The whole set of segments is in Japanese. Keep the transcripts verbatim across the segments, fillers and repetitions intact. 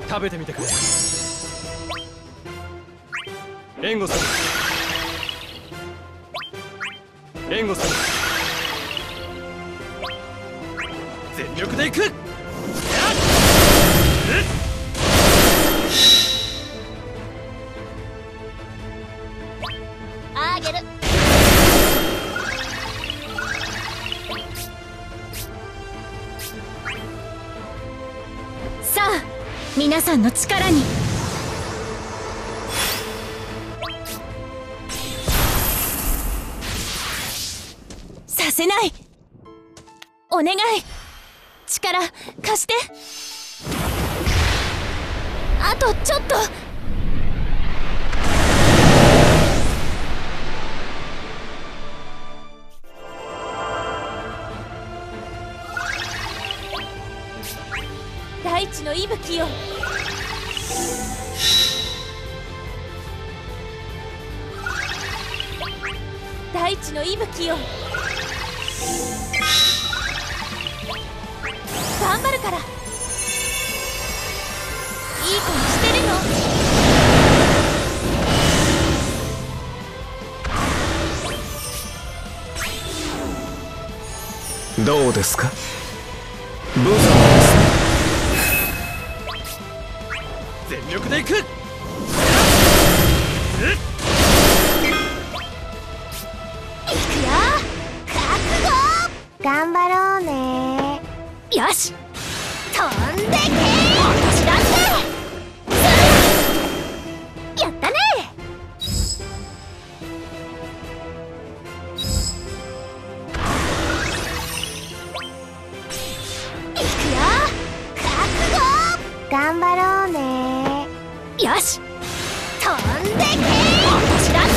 食べてみてくれ。援護する。援護する。全力でいく。 あげる。さあ皆さんの力に。させない。お願い、力貸して。あとちょっと。大地の息吹よ。大地の息吹よ。頑張るから。いい子にしてるの。どうですか、無残ですね。 全力でいく。 頑張ろうね。よし、飛んでけ。私だって。やったね。いくよ、覚悟。頑張ろうね。よし、飛んでけ。私だって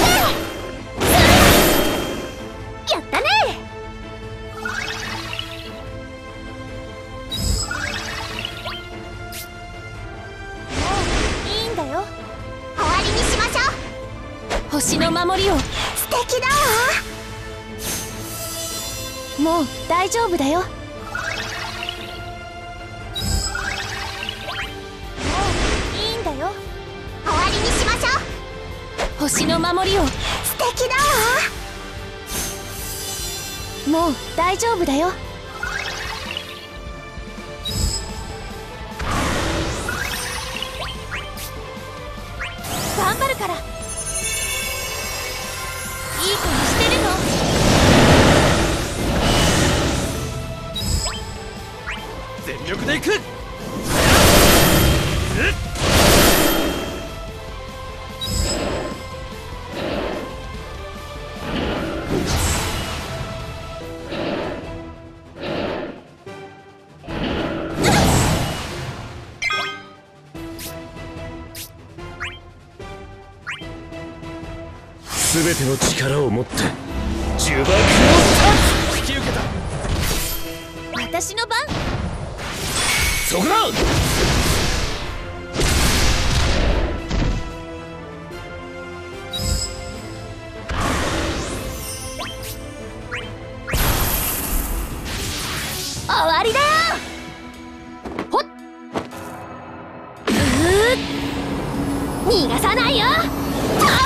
。やったね。星の守りを。素敵だわ。もう大丈夫だよ。もういいんだよ。終わりにしましょう。星の守りを。素敵だわ。もう大丈夫だよ。頑張るから。いい子にしてるの。 全力でいく。 すべての力を持って呪縛を引き受けた。 私の番。 そこだ。 終わりだよ。ほっ、うー、逃がさないよ。タオルや。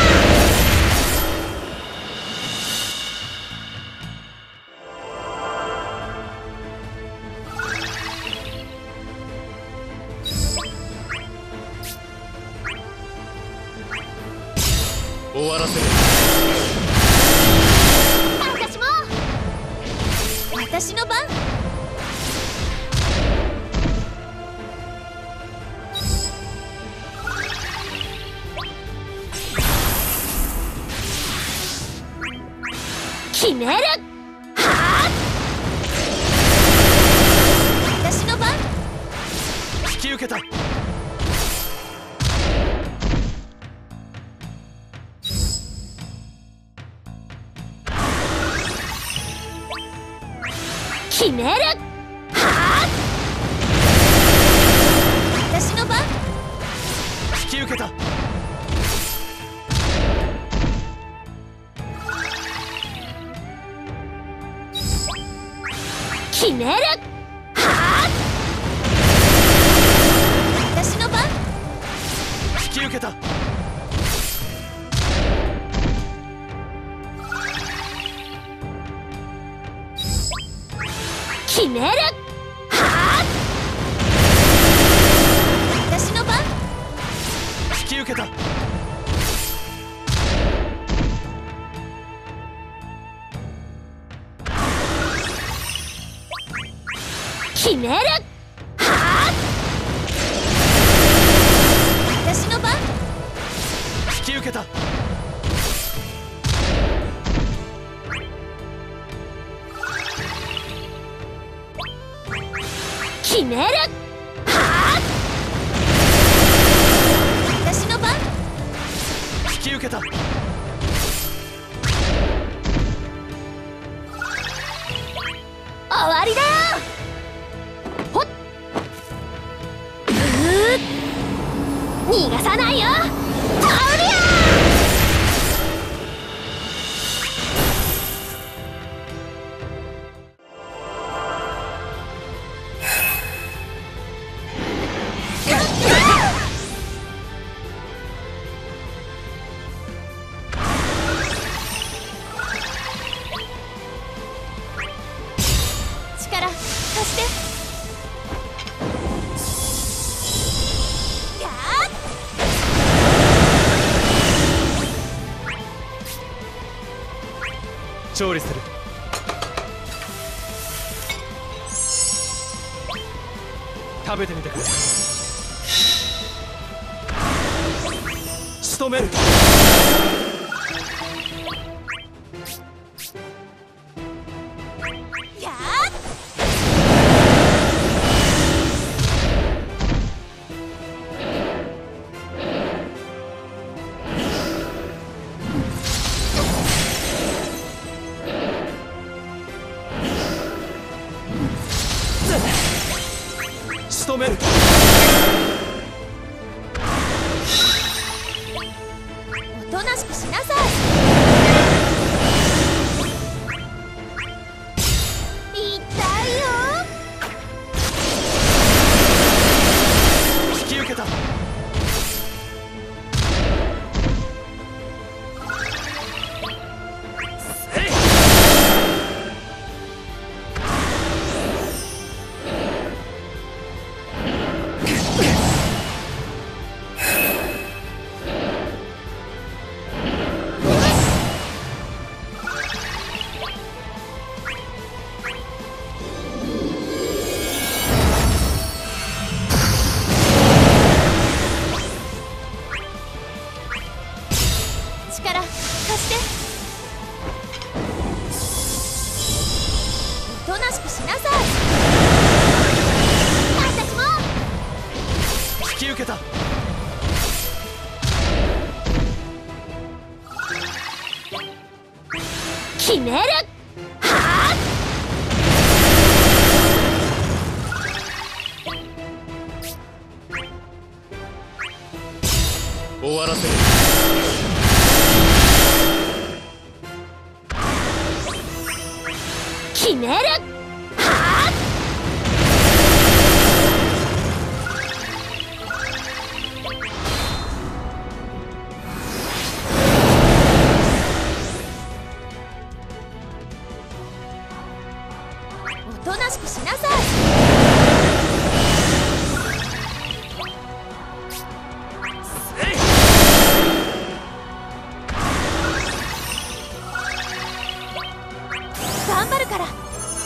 終わらせる。 私も。私の番。決める。はあ。私の番。 引き受けた。 決める。はあ。私の番。 引き受けた。 決める。はあ。私受けた。 決める。はあ、私の番。 引き受けた。 決める。はあ、私の番。 引き受けた。 決める。はあ、私の番。 引き受けた。 終わりだよ。ほっ、うー、逃がさないよ。とりゃ力貸して。やーっ、 調理する。食べてみてくれ。仕留める。 やーっ、 仕留める。 おとなしくしなさい。痛いよ。 引き受けた。せい。 力貸して。おとなしくしなさい。私たちも。 引き受けた。 決める。はあ、 終わらせる。 決める。はあ、おとなしくしなさい。 せい。 頑張るから。い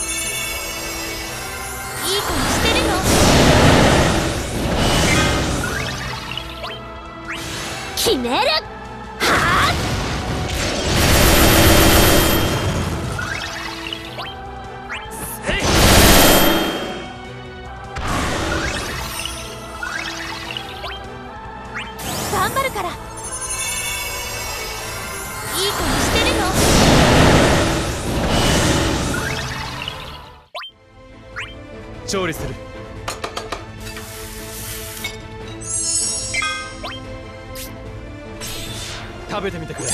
い子にしてるの。決める。はあ、 せい。 頑張るから。いい子にしてるの。 調理する。食べてみてくれ。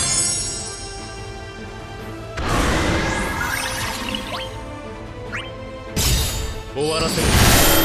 終わらせる。